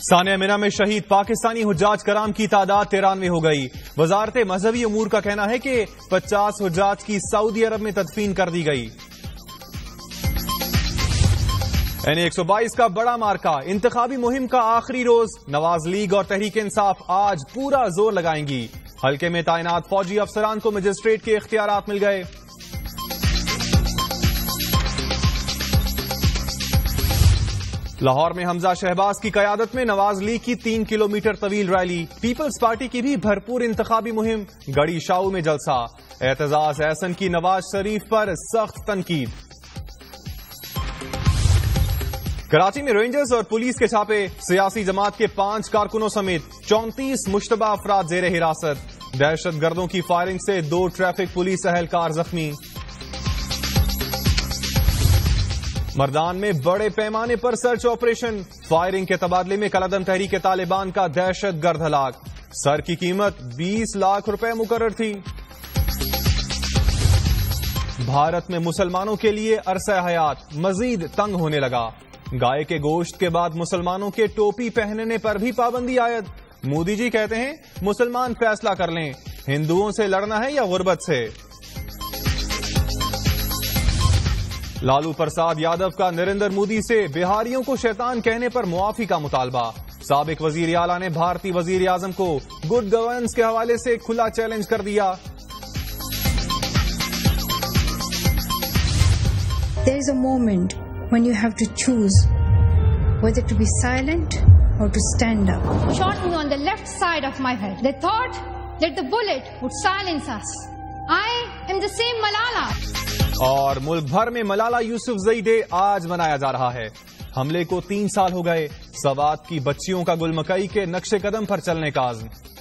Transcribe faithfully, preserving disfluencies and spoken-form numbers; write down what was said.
ثانیہ منہ میں شہید پاکستانی حجاج کرام کی تعداد ترانوے ہو گئی۔ وزارت مذہبی امور کا کہنا ہے کہ پچاس حجاج کی سعودی عرب میں تدفین کر دی گئی۔ این ایک سو بائیس کا بڑا مارکا، انتخابی مہم کا آخری روز، نواز لیگ اور تحریک انصاف آج پورا زور لگائیں گی۔ حلقے میں تعینات فوجی افسران کو مجسٹریٹ کے اختیارات مل گئے۔ لاہور میں حمزہ شہباز کی قیادت میں نواز لیگ کی تین کلومیٹر طویل ریلی، پیپلز پارٹی کی بھی بھرپور انتخابی مہم، گڑی شاؤ میں جلسہ، اعتزاز احسن کی نواز شریف پر سخت تنقید۔ کراچی میں رینجرز اور پولیس کے چھاپے، سیاسی جماعت کے پانچ کارکنوں سمیت چونتیس مشتبہ افراد زیر حراست، دہشت گردوں کی فائرنگ سے دو ٹریفک پولیس اہلکار زخمی۔ مردان میں بڑے پیمانے پر سرچ آپریشن، فائرنگ کے تبادلے میں کالعدم تحریک طالبان کا دہشت گرد ہلاک، سر کی قیمت بیس لاکھ روپے مقرر تھی۔ بھارت میں مسلمانوں کے لیے عرصہ حیات مزید تنگ ہونے لگا، گائے کے گوشت کے بعد مسلمانوں کے ٹوپی پہننے پر بھی پابندی عائد۔ مودی جی کہتے ہیں مسلمان فیصلہ کر لیں، ہندوؤں سے لڑنا ہے یا غربت سے۔ لالو پرساد یادو کا نریندر مودی سے بہاریوں کو شیطان کہنے پر معافی کا مطالبہ، سابق وزیر اعلیٰ نے بھارتی وزیر اعظم کو گڈ گورننس کے حوالے سے کھلا چیلنج کر دیا۔ There is a moment when you have to choose whether to be silent or to stand up. Shot me on the left side of my head. They thought that the bullet would silence us. I am the same Malala. اور ملک بھر میں Malala Yousafzai day آج منایا جا رہا ہے۔ حملے کو تین سال ہو گئے، سوات کی بچیوں کا گل مکئی کے نقش قدم پر چلنے کا عزم۔